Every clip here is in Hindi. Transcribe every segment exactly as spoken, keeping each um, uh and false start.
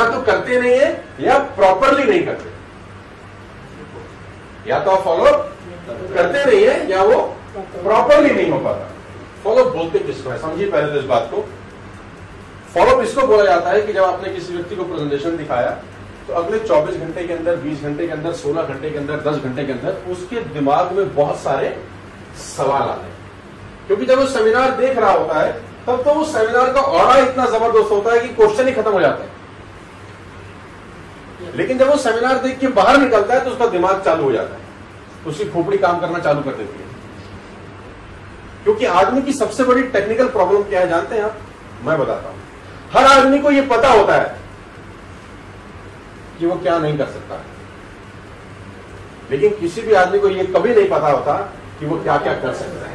तो करते नहीं है या प्रॉपरली नहीं करते। या तो आप फॉलो करते नहीं है या वो प्रॉपरली नहीं हो पाता। फॉलो बोलते किसको है, समझिए पहले तो इस बात को। फॉलो इसको बोला जाता है कि जब आपने किसी व्यक्ति को प्रेजेंटेशन दिखाया तो अगले चौबीस घंटे के अंदर, बीस घंटे के अंदर, सोलह घंटे के अंदर, दस घंटे के अंदर उसके दिमाग में बहुत सारे सवाल आते हैं। क्योंकि जब वो सेमिनार देख रहा होता है तब तो उस सेमिनार का ऑरा इतना जबरदस्त होता है कि क्वेश्चन ही खत्म हो जाता है। लेकिन जब वो सेमिनार देख के बाहर निकलता है तो उसका दिमाग चालू हो जाता है, उसकी खोपड़ी काम करना चालू कर देती है। क्योंकि आदमी की सबसे बड़ी टेक्निकल प्रॉब्लम क्या है जानते हैं आप? मैं बताता हूं। हर आदमी को यह पता होता है कि वो क्या नहीं कर सकता, लेकिन किसी भी आदमी को यह कभी नहीं पता होता कि वो क्या क्या कर सकता है।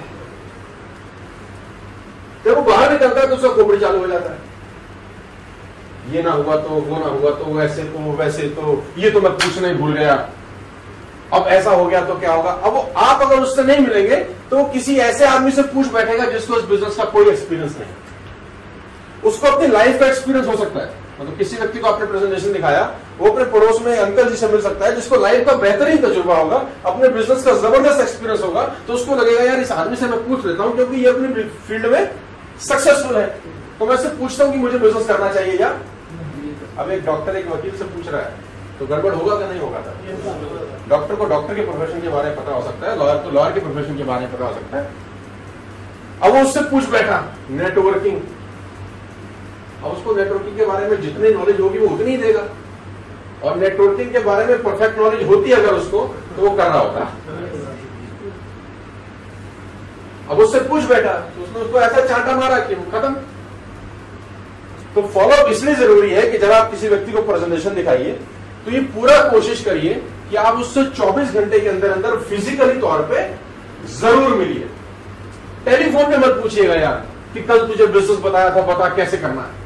जब वो बाहर निकलता है तो उसका खोपड़ी चालू हो जाता है, ये ना हुआ तो वो ना हुआ तो वैसे तो वैसे तो ये तो मैं पूछना ही भूल गया, अब ऐसा हो गया तो क्या होगा। अब वो आप अगर उससे नहीं मिलेंगे तो वो किसी ऐसे आदमी से पूछ बैठेगा जिसको इस बिजनेस का कोई एक्सपीरियंस नहीं, उसको अपनी लाइफ का एक्सपीरियंस हो सकता है। मतलब किसी व्यक्ति को आपने प्रेजेंटेशन दिखाया, वो अपने पड़ोस में अंकल जी से मिल सकता है जिसको लाइफ का बेहतरीन तजुर्बा होगा, अपने बिजनेस का जबरदस्त एक्सपीरियंस होगा, तो उसको लगेगा यार इस आदमी से मैं पूछ लेता हूं क्योंकि ये अपनी फील्ड में सक्सेसफुल है, तो मैं इससे पूछता हूं कि मुझे बिजनेस करना चाहिए या। अब एक डॉक्टर एक वकील से पूछ रहा है तो गड़बड़ होगा क्या नहीं होगा था? डॉक्टर को डॉक्टर के प्रोफेशन के बारे में पता हो सकता है, लॉयर को लॉयर के प्रोफेशन के बारे में पता हो सकता है। अब वो उससे पूछ बैठा नेटवर्किंग, अब उसको नेटवर्किंग के बारे में जितनी नॉलेज होगी वो उतनी ही देगा, और नेटवर्किंग के बारे में परफेक्ट नॉलेज होती है अगर उसको तो वो कर रहा होता। अब उससे पूछ बैठा तो उसने उसको ऐसा चांटा मारा कि वो खत्म। तो फॉलोअप इसलिए जरूरी है कि जब आप किसी व्यक्ति को प्रेजेंटेशन दिखाइए तो ये पूरा कोशिश करिए कि आप उससे चौबीस घंटे के अंदर अंदर फिजिकली तौर पे जरूर मिलिए। टेलीफोन पे मत पूछिएगा यार कि कल तुझे बिजनेस बताया था, बता कैसे करना है।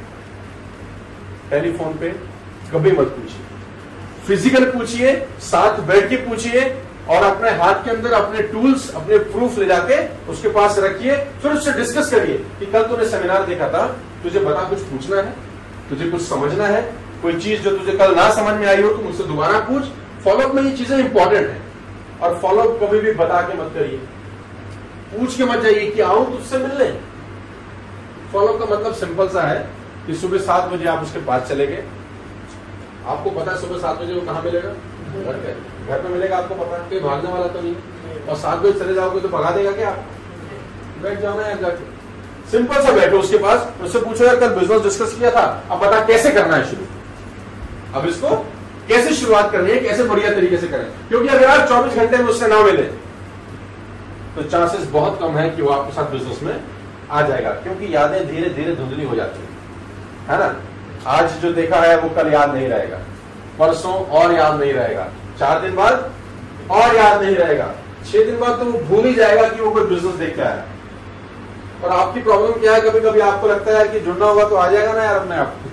टेलीफोन पे कभी मत पूछिए, फिजिकल पूछिए, साथ बैठ के पूछिए, और अपने हाथ के अंदर अपने टूल्स, अपने प्रूफ ले जाके उसके पास रखिए। फिर उससे डिस्कस करिए कि कल तूने सेमिनार देखा था, तुझे बता कुछ पूछना है, तुझे कुछ समझना है, कोई चीज जो तुझे कल ना समझ में आई हो तो मुझसे दोबारा पूछ। फॉलोअप में ये चीजें इंपॉर्टेंट है, और फॉलोअप कभी भी बता के मत करिए, पूछ के मत जाइए कि आऊं तुझसे मिलने। फॉलोअप का मतलब सिंपल सा है कि सुबह सात बजे आप उसके पास चले गए, आपको पता है सुबह सात बजे वो कहां मिलेगा, घर पे घर पे मिलेगा, आपको पता है, कोई भागने वाला तो नहीं, और सात बजे चले जाओगे तो भगा देगा क्या? बैठ जाना है जाके, सिंपल सा बैठो उसके पास, उससे पूछो यार कल बिजनेस डिस्कस किया था, अब बता कैसे करना है शुरू, अब इसको कैसे शुरुआत करनी है, कैसे बढ़िया तरीके से करें। क्योंकि अगर आप चौबीस घंटे में उससे ना मिले तो चांसेस बहुत कम है कि वो आपके साथ बिजनेस में आ जाएगा, क्योंकि यादें धीरे धीरे धुंधली हो जाती है, है ना। आज जो देखा है वो कल याद नहीं रहेगा, परसों और याद नहीं रहेगा, चार दिन बाद और याद नहीं रहेगा, छह दिन बाद तो वो भूल ही जाएगा कि वो कोई बिजनेस देख के आया। और आपकी प्रॉब्लम क्या है, कभी कभी आपको लगता है कि जुड़ना होगा तो आ जाएगा ना यार अपने आप,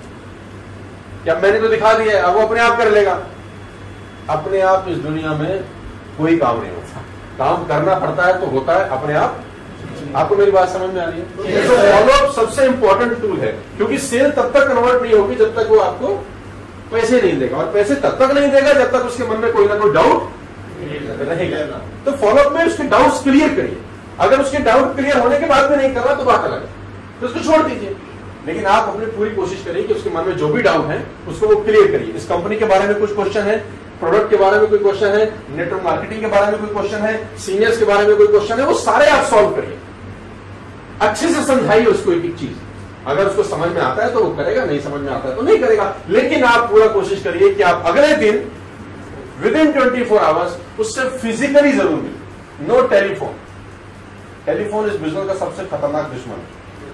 क्या मैंने तो दिखा दिया है, अब वो अपने आप कर लेगा। अपने आप इस दुनिया में कोई काम नहीं होता, काम करना पड़ता है तो होता है अपने आप। आपको मेरी बात समझ में आ रही है? तो फॉलोअप सबसे इंपॉर्टेंट टूल है, क्योंकि सेल तब तक कन्वर्ट नहीं होगी जब तक वो आपको पैसे नहीं देगा, और पैसे तब तक नहीं देगा जब तक उसके मन में कोई ना कोई डाउट रहेगा। तो फॉलोअप में उसके डाउट्स क्लियर करिए। अगर उसके डाउट क्लियर होने के बाद में नहीं कर रहा तो बात अलग है, तो उसको छोड़ दीजिए। लेकिन आप अपनी पूरी कोशिश करिए कि उसके मन में जो भी डाउट है उसको वो क्लियर करिए। इस कंपनी के बारे में कुछ क्वेश्चन है, प्रोडक्ट के बारे में कोई क्वेश्चन है, नेटवर्क मार्केटिंग के बारे में कोई क्वेश्चन है, सीनियर्स के बारे में कोई क्वेश्चन है, वो सारे आप सॉल्व करिए। अच्छे से समझाइए उसको एक एक चीज। अगर उसको समझ में आता है तो वो करेगा, नहीं समझ में आता है तो नहीं करेगा। लेकिन आप पूरा कोशिश करिए कि आप अगले दिन within twenty four hours उससे फिजिकली जरूर मिले। No telephone. टेलीफोन इस बिजनेस का सबसे खतरनाक दुश्मन है,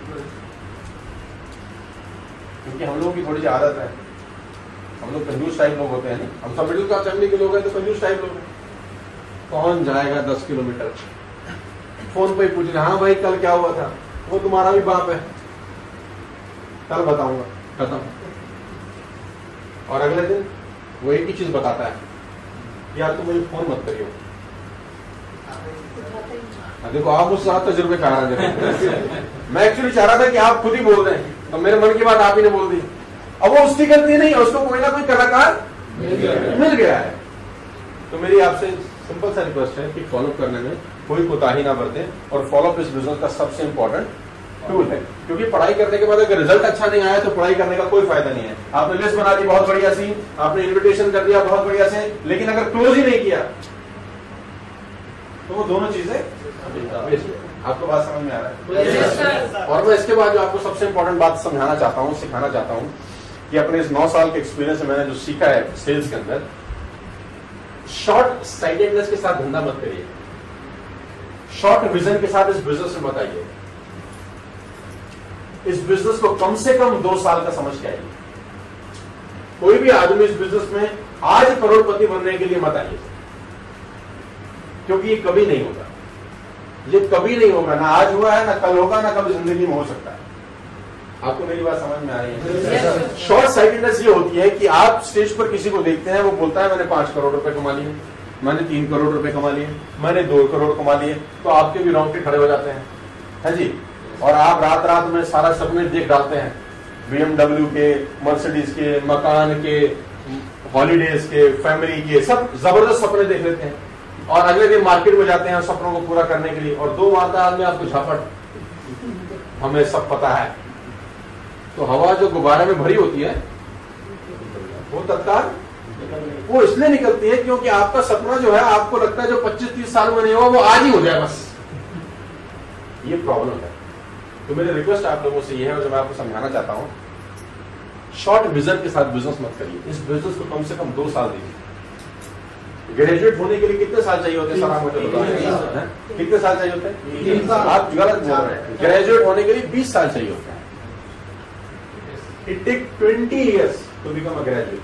क्योंकि हम लोगों की थोड़ी सी आदत है, हम लोग कंजूस टाइप लोग होते हैं ना, हम सब मिडिल क्लास फैमिली के लोग हैं तो कंजूस टाइप लोग हैं। कौन जाएगा दस किलोमीटर फोन पे ही पूछ रहे, हाँ भाई कल क्या हुआ था, वो तुम्हारा भी बाप है, कल बताऊंगा, खत्म। और अगले दिन वो एक ही चीज बताता है, यार तुम मुझे फोन मत करियो। देखो आप मुझसे साथ तजुर्बे कहा रहे हैं। मैं एक्चुअली चाह रहा था कि आप खुद ही बोल रहे हैं, तो मेरे मन की बात आप ही ने बोल दी। अब वो उसकी गलती नहीं है, उसको कोई ना कोई कलाकार मिल गया है। तो मेरी आपसे सिंपल सा रिक्वेस्ट है कि फॉलोअप करने में कोई कोताही ना बरते, और फॉलोअप इस बिजनेस का सबसे इंपॉर्टेंट टूल है। क्योंकि पढ़ाई करने के बाद अगर रिजल्ट अच्छा नहीं आया तो पढ़ाई करने का कोई फायदा नहीं है। आपने लिस्ट बना दी बहुत बढ़िया सी, आपने इन्विटेशन कर दिया बहुत बढ़िया से, लेकिन अगर क्लोज ही नहीं किया तो वो दोनों चीजें आपको बात समझ में आ रहा है। और मैं इसके बाद जो आपको सबसे इंपॉर्टेंट बात समझाना चाहता हूँ, सिखाना चाहता हूँ कि अपने इस नौ साल के एक्सपीरियंस से मैंने जो सीखा है सेल्स के अंदर, शॉर्ट साइटेडनेस के साथ धंधा मत करिए, शॉर्ट विजन के साथ इस बिजनेस में मत आइए। इस बिजनेस को कम से कम दो साल का समझ के आइए। कोई भी आदमी इस बिजनेस में आज करोड़पति बनने के लिए मत आइए, क्योंकि ये कभी नहीं होगा, ये कभी नहीं होगा, ना आज हुआ है, ना कल होगा, ना कभी जिंदगी में हो सकता है। आपको मेरी बात समझ में आ रही है? शॉर्ट साइटेडनेस ये होती है कि आप स्टेज पर किसी को देखते हैं, वो बोलता है मैंने पांच करोड़ रुपए कमा लिए, मैंने तीन करोड़ रुपए कमा लिए, मैंने दो करोड़ कमा लिए, तो आपके भी रोंगटे खड़े हो जाते हैं, है जी। और आप रात रात में सारा सपने देख डालते हैं, बीएमडब्ल्यू के, मर्सिडीज के, मकान के, हॉलीडेज के, फैमिली के, सब जबरदस्त सपने देख लेते हैं, और अगले दिन मार्केट में जाते हैं सपनों को पूरा करने के लिए, और दो वारदात में आपको झापट, हमें सब पता है। तो हवा जो गुब्बारे में भरी होती है वो तत्काल वो इसलिए निकलती है क्योंकि आपका सपना जो है, आपको लगता है जो पच्चीस तीस साल में नहीं हुआ वो आज ही हो जाए, बस ये प्रॉब्लम है। तो मेरी रिक्वेस्ट आप लोगों से ये है, और जो मैं आपको समझाना चाहता हूं, शॉर्ट विजन के साथ बिजनेस मत करिए। इस बिजनेस को कम से कम दो साल दीजिए। ग्रेजुएट होने के लिए कितने साल चाहिए होते हैं सर, आप मुझे बताएं, कितने साल चाहिए होते हैं? आप गलत बोल रहे हैं। ग्रेजुएट होने के लिए बीस साल चाहिए होते हैं। It take twenty years to become a graduate.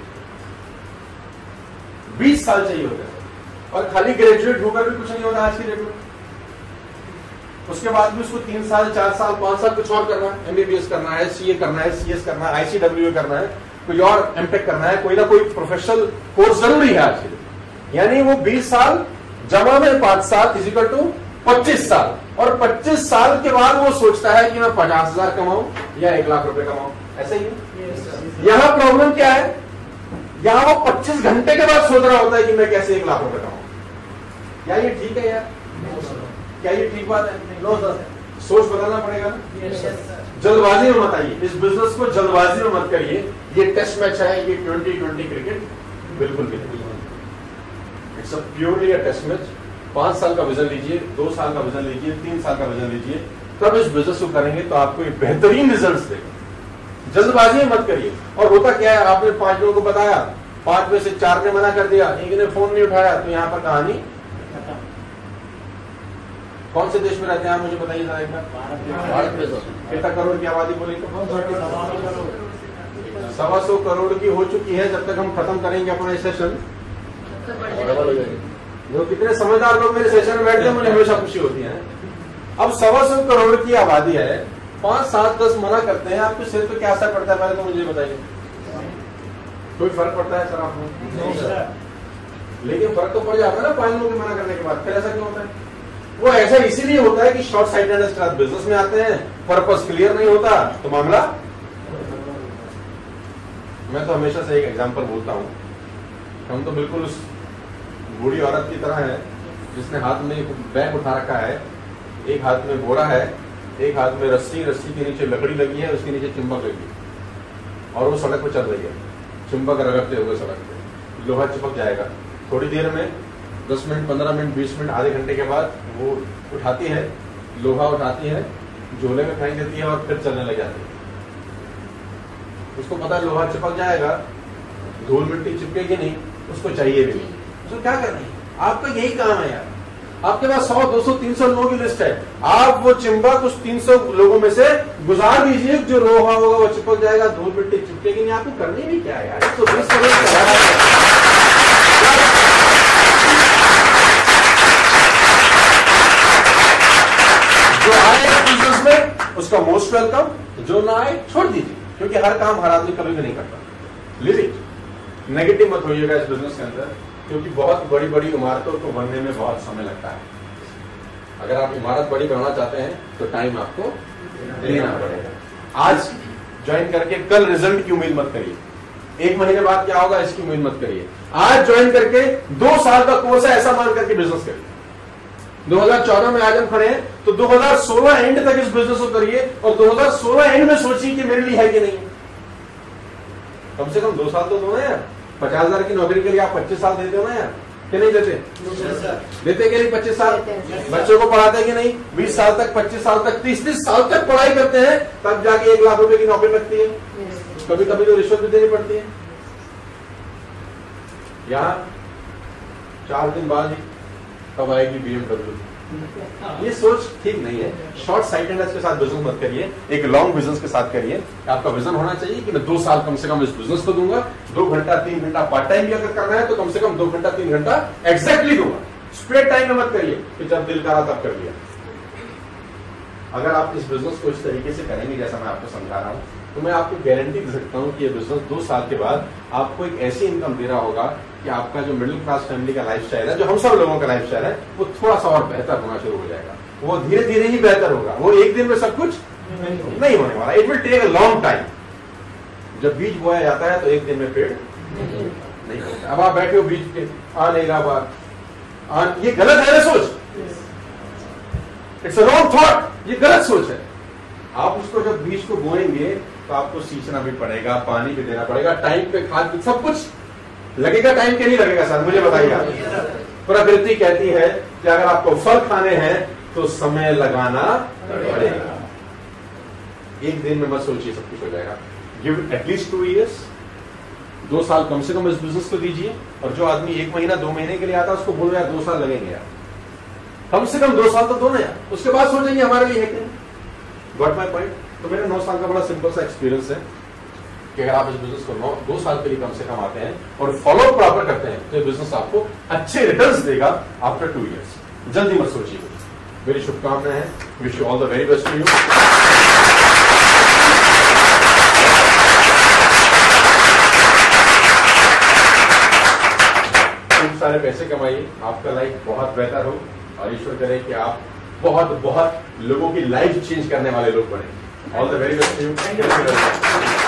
बीस साल चाहिए होते हैं, और खाली ग्रेजुएट होकर भी कुछ नहीं होता आज की डेट में। उसके बाद भी उसको तीन साल, चार साल, पांच साल कुछ और करना है, एमबीबीएस करना है, सीए करना है, सीएस करना है, आईसीडब्ल्यू करना है, कोई और एमटेक करना है, कोई ना कोई प्रोफेशनल कोर्स जरूरी है आज के लिए। यानी वो बीस साल जमा में पांच साल फिजिकल टू पच्चीस साल, और पच्चीस साल के बाद वो सोचता है कि मैं पचास हजार कमाऊं या एक लाख रुपए कमाऊं। ऐसे ही yes, यहां प्रॉब्लम क्या है, यहां वो पच्चीस घंटे के बाद सोच रहा होता है कि मैं कैसे एक लाख रुपए कमाऊं। क्या ये ठीक है यार? क्या ये ठीक बात है? नो सर, सोच बदलना पड़ेगा ना। yes, जल्दबाजी में मत आइए, इस बिजनेस को जल्दबाजी में मत करिए। ये टेस्ट मैच है, ये ट्वेंटी ट्वेंटी क्रिकेट बिल्कुल भी नहीं, it's a purely a test match. पांच साल का विजन लीजिए, दो साल का विजन लीजिए, तीन साल का विजन लीजिए, तब इस बिजनेस को करेंगे तो आपको एक बेहतरीन रिजल्ट्स देगा। जल्दबाजी में मत करिए। और होता क्या है, आपने पांच लोगों को बताया, पांच में से चार ने मना कर दिया, एक ने फोन नहीं उठाया, तो यहाँ पर कहानी। कौन से देश में रहते हैं आप मुझे बताइए जरा एक बार। भारत में कितना करोड़ की आबादी बोली तो सवा सौ करोड़ की हो चुकी है। जब तक हम खत्म करेंगे अपना सेशन, जो कितने समझदार लोग मेरे सेशन में बैठते हैं मुझे हमेशा खुशी होती है। अब सवा सौ करोड़ की आबादी है, पांच सात दस मना करते हैं, आपके सिर पे क्या असर पड़ता है पहले तो मुझे बताइए। कोई फर्क पड़ता है सर आपको? लेकिन फर्क तो पड़ जाता है ना पांच लोगों के मना करने के बाद। फिर ऐसा क्यों होता है? वो ऐसा इसीलिए होता है कि शॉर्ट साइटेडनेस के साथ बिजनेस में आते हैं, पर्पस क्लियर नहीं होता तो मामला। मैं तो हमेशा से एक एग्जांपल बोलता हूं, हम तो बिल्कुल उस बूढ़ी औरत की तरह है जिसने हाथ में एक बैग उठा रखा है, एक हाथ में बोरा है, एक हाथ में रस्सी, रस्सी के नीचे लकड़ी लगी है, उसके नीचे चुंबक लगी है, और वो सड़क पर चल रही है, चुंबक रगड़ते हुए सड़क पे। लोहा चिपक जाएगा थोड़ी देर में, दस मिनट, पंद्रह मिनट, बीस मिनट, आधे घंटे के बाद वो उठाती है, लोहा उठाती है, झोले में फेंक देती है और फिर चलने लग जाती है। उसको पता है लोहा चिपक जाएगा, धूल मिट्टी चिपकेगी नहीं, उसको चाहिए भी नहीं। उसको क्या करना है? आपका यही काम है यार। आपके पास सौ, दो सौ, तीन सौ लोगों की लिस्ट है, आप वो चिंबक उस तीन सौ लोगों में से गुजार दीजिए। जो लोहा होगा वो चिपक जाएगा, धूल मिट्टी चिपकेगी नहीं। आपको करनी भी क्या है यार? तो बीस जो आए बिजनेस में उसका मोस्ट वेलकम, जो ना आए छोड़ दीजिए, क्योंकि हर काम हर आदमी कभी भी नहीं करता। Live it. नेगेटिव मत होइएगा इस बिजनेस के अंदर, क्योंकि बहुत बड़ी बड़ी इमारतों को बनने में बहुत समय लगता है। अगर आप इमारत बड़ी बनाना चाहते हैं तो टाइम आपको देना पड़ेगा। आज ज्वाइन करके कल रिजल्ट की उम्मीद मत करिए, एक महीने बाद क्या होगा इसकी उम्मीद मत करिए। आज ज्वाइन करके दो साल का कोर्स है ऐसा मान करके बिजनेस करिए। दो हज़ार चौदह में आज हम खड़े हैं, तो दो हज़ार सोलह एंड तक इस बिजनेस को करिए और दो हज़ार सोलह एंड में सोचिए कि मेरे लिए है कि नहीं। कम से कम दो साल तो दो ना यार। पचास हजार की नौकरी के लिए आप पच्चीस साल देते हो ना यार, कि नहीं देते? देते कि नहीं? पच्चीस साल बच्चों को पढ़ाते हैं कि नहीं? बीस साल तक, पच्चीस साल तक, तीस तीस साल तक पढ़ाई करते हैं, तब जाके एक लाख रुपए की नौकरी लगती है। कभी कभी तो रिश्वत भी देनी पड़ती है। यहाँ चार दिन बाद ही कब आएगी बीएमडब्ल्यू? ये सोच ठीक नहीं है। शॉर्ट साइटेडनेस के साथ बिजनेस मत करिए, एक लॉन्ग बिजनेस के साथ करिए। आपका विजन होना चाहिए कि मैं दो साल कम से कम इस बिजनेस को दूंगा, दो घंटा तीन घंटा पार्ट टाइम भी अगर करना है तो कम से कम दो घंटा तीन घंटा एग्जैक्टली दूंगा। स्प्रेड टाइम में मत करिए कि जब दिल करा तब कर लिया। अगर आप इस बिजनेस को इस तरीके से करेंगे जैसा मैं आपको समझा रहा हूं, तो मैं आपको गारंटी दे सकता हूं कि ये बिजनेस दो साल के बाद आपको एक ऐसी इनकम दे रहा होगा कि आपका जो मिडिल क्लास फैमिली का लाइफस्टाइल है, जो हम सब लोगों का लाइफस्टाइल है, वो थोड़ा सा और बेहतर होना शुरू हो जाएगा। वो धीरे धीरे ही बेहतर होगा, वो एक दिन में सब कुछ नहीं होने वाला। It will take a long time. जब बीज बोया जाता है तो एक दिन में पेड़ नहीं होता। अब आप बैठे हो बीज के आ नहीं रहा बात, ये गलत है ना सोच। इट्स अ रॉन्ग थॉट, ये गलत सोच है। आप उसको जब बीज को बोएंगे तो आपको सींचना भी पड़ेगा, पानी भी देना पड़ेगा, टाइम पे खाद भी, सब कुछ लगेगा। टाइम के नहीं लगेगा सर, मुझे बताइए। प्रकृति कहती है कि अगर आपको फल खाने हैं तो समय लगाना पड़ेगा। एक दिन में मत सोचिए सब कुछ हो जाएगा। गिव एटलीस्ट टू इयर्स, दो साल कम से कम इस बिजनेस को दीजिए। और जो आदमी एक महीना दो महीने के लिए आता है उसको बोलो यार दो साल लगेंगे यार, कम से कम दो साल तो दो ना यार। उसके बाद सोचेंगे हमारे लिए है कि नहीं। Got my point? तो मेरा नौ साल का बड़ा सिंपल सा एक्सपीरियंस है कि अगर आप इस बिजनेस को नौ दो साल के लिए कम से कम आते हैं और फॉलो प्रॉपर करते हैं तो ये बिजनेस आपको अच्छे रिटर्न्स देगा आफ्टर टू इयर्स। जल्दी मत सोचिए। मेरी शुभकामनाएं हैं। Wish you all the very best to you. खूब सारे पैसे कमाइए, आपका लाइफ बहुत बेहतर हो और ईश्वर करे कि आप बहुत बहुत लोगों की लाइफ चेंज करने वाले लोग बने। All the very best to you. Thank you.